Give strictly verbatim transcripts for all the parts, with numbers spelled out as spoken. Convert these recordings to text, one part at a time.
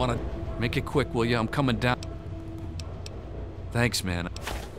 Wanna make it quick, will ya? I'm coming down. Thanks, man.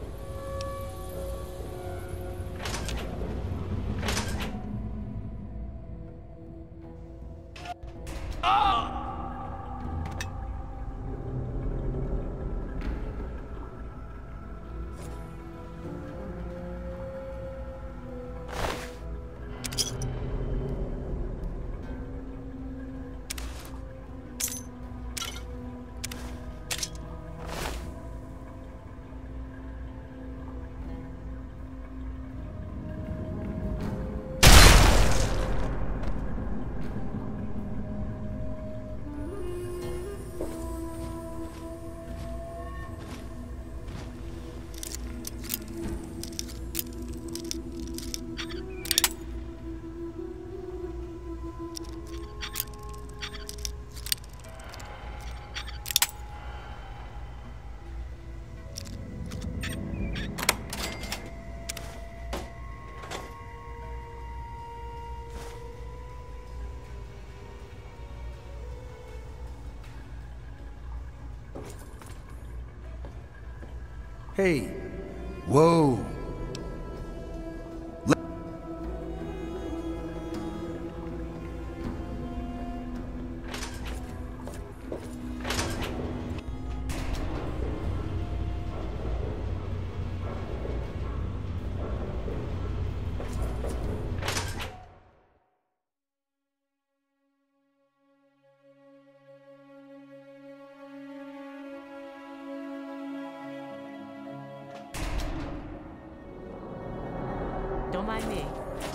Hey, whoa. Don't mind me.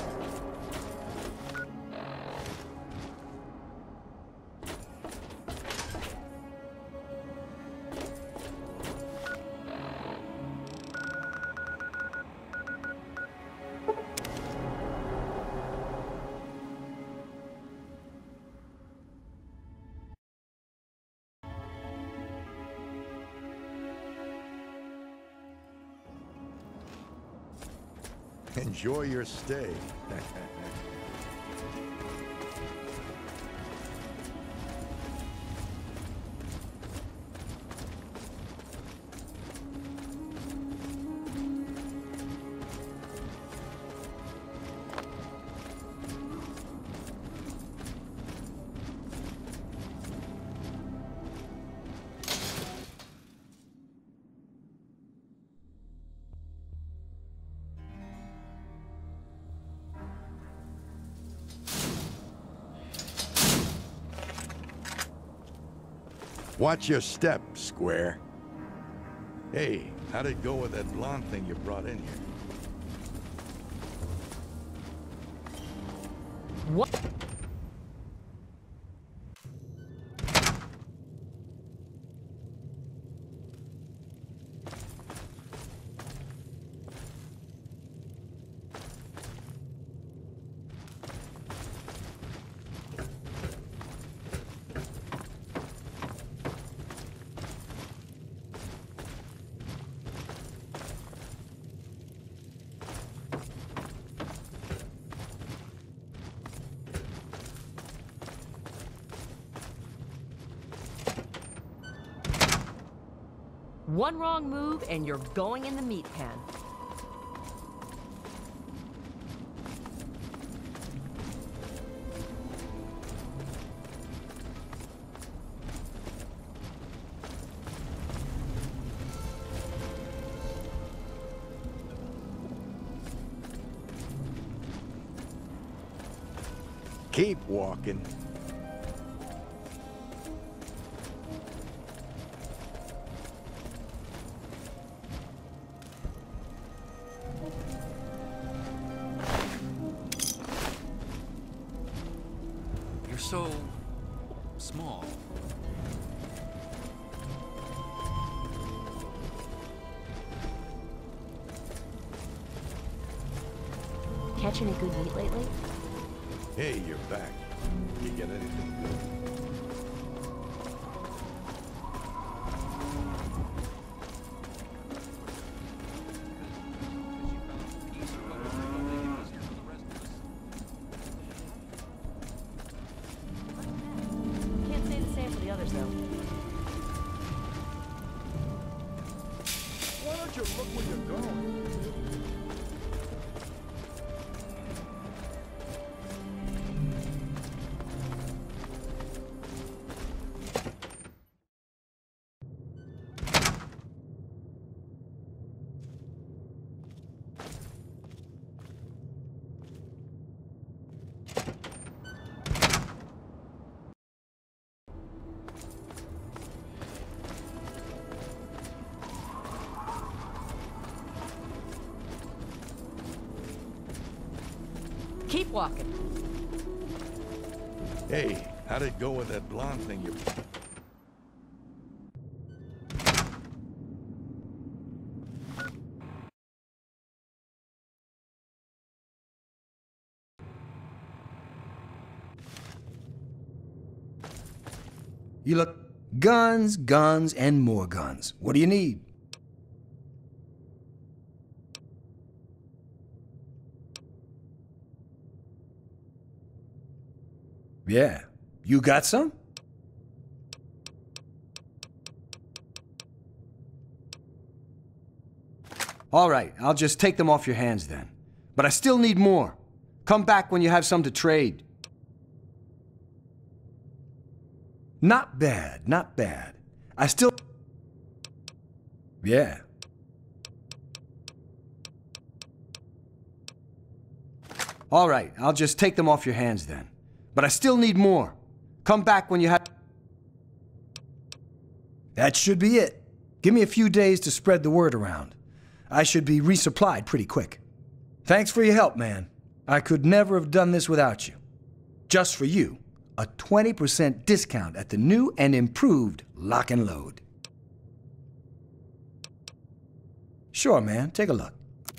Enjoy your stay. Watch your step, Square. Hey, how'd it go with that blonde thing you brought in here? What? One wrong move and you're going in the meat pan. Keep walking. You're so small. Catch any good meat lately? Hey, you're back. You get anything good? Can't say the same for the others, though. Why don't you look where you're going? Keep walking. Hey, how'd it go with that blonde thing you... You look... Guns, guns, and more guns. What do you need? Yeah. You got some? All right, I'll just take them off your hands then. But I still need more. Come back when you have some to trade. Not bad, not bad. I still... Yeah. All right, I'll just take them off your hands then. But I still need more. Come back when you have... That should be it. Give me a few days to spread the word around. I should be resupplied pretty quick. Thanks for your help, man. I could never have done this without you. Just for you, a twenty percent discount at the new and improved Lock and Load. Sure, man. Take a look.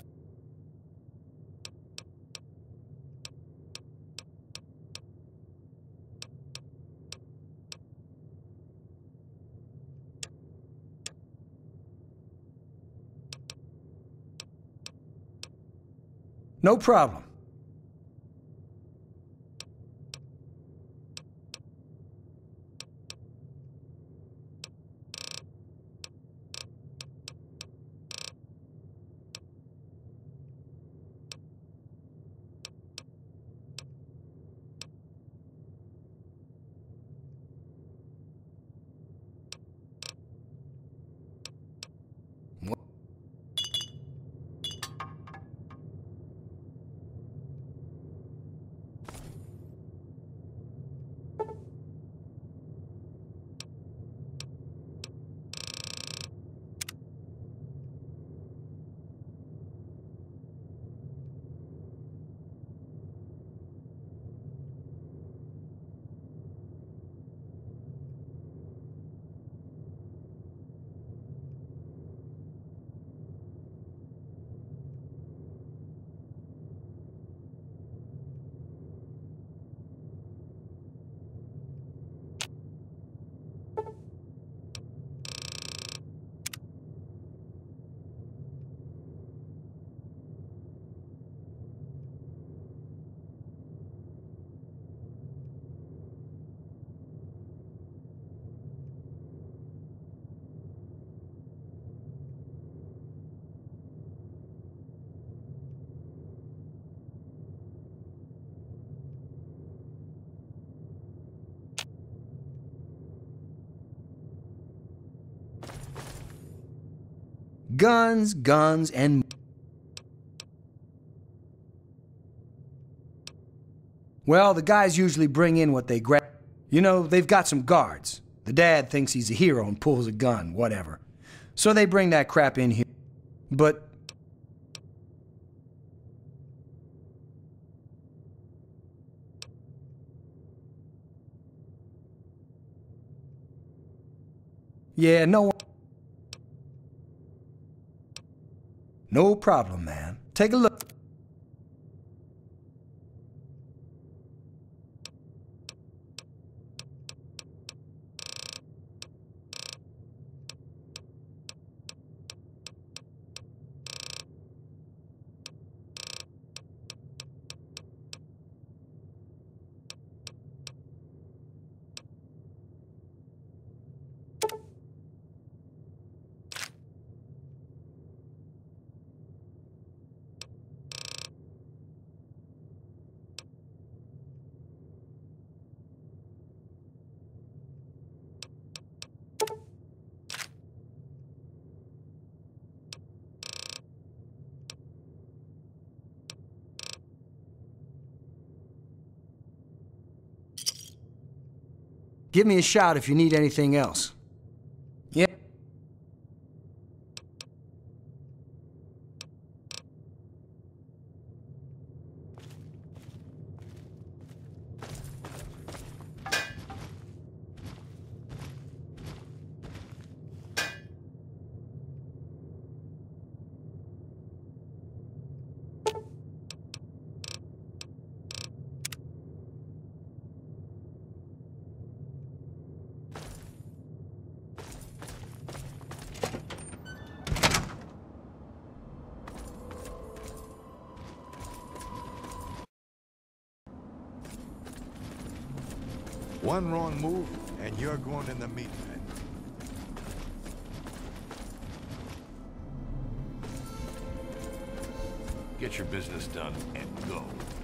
No problem. Guns, guns, and... Well, the guys usually bring in what they grab. You know, they've got some guards. The dad thinks he's a hero and pulls a gun, whatever. So they bring that crap in here. But... Yeah, no one... No problem, man. Take a look. Give me a shout if you need anything else. Yeah. One wrong move, and you're going in the meat pen. Get your business done and go.